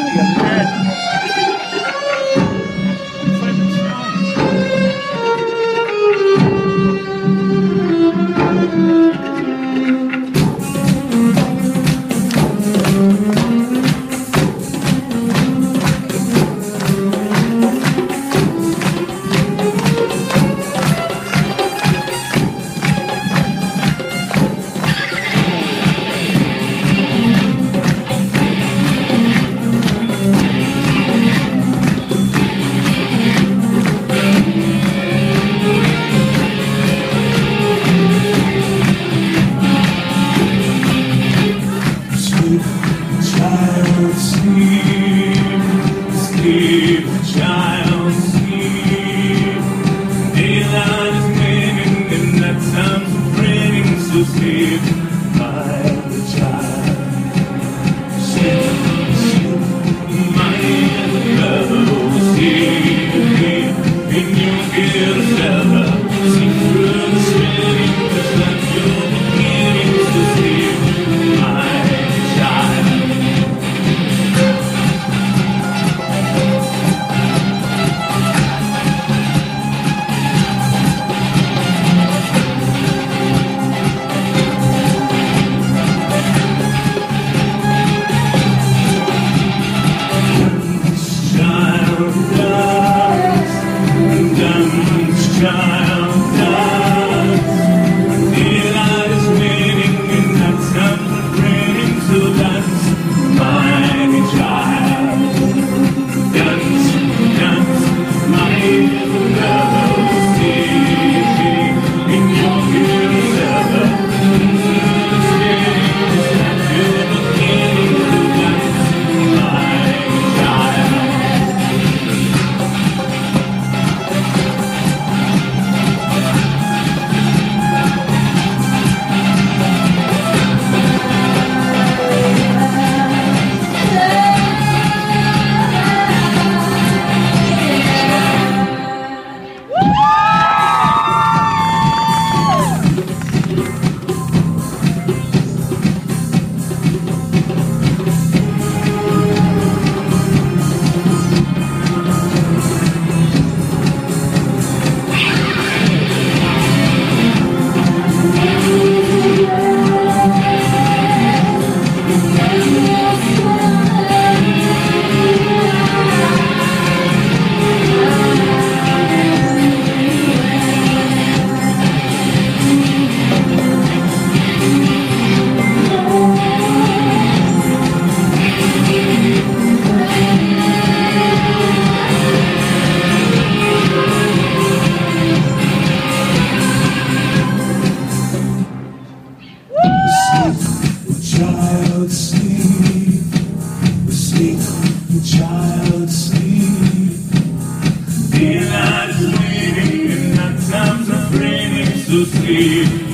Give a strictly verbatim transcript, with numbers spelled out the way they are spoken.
Child, sleep, sleep, child, sleep. Daylight is waning and that time's raining, so sleep, my child. Sleep, sleep, my love, sleep, sleep, and you'll get a fella. See through the spinning, just like you're beginning to sleep, my child. Child dies, daylight is waning and that time's raining, so dance, my child, dance, dance, my love, sleeping in your good weather, spinning, you're beginning to dance, my child. Child, sleep, sleep, child, sleep. Daylight is waning and night time's are raining, so sleep.